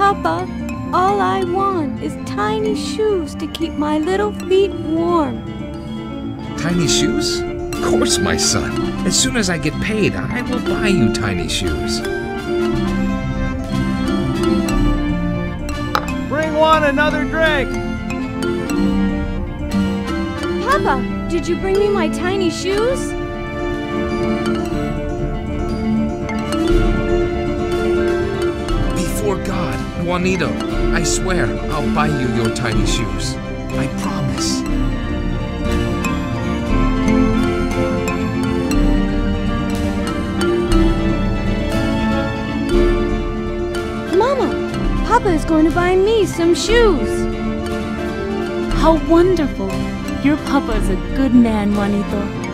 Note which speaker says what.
Speaker 1: Papa, all I want is tiny shoes to keep my little feet warm.
Speaker 2: Tiny shoes? Of course, my son. As soon as I get paid, I will buy you tiny shoes.
Speaker 3: Bring one another drink.
Speaker 1: Papa, did you bring me my tiny shoes?
Speaker 2: Before God, Juanito, I swear I'll buy you your tiny shoes. I promise.
Speaker 1: Mama, Papa is going to buy me some shoes.
Speaker 4: How wonderful! Your papa is a good man, Juanito.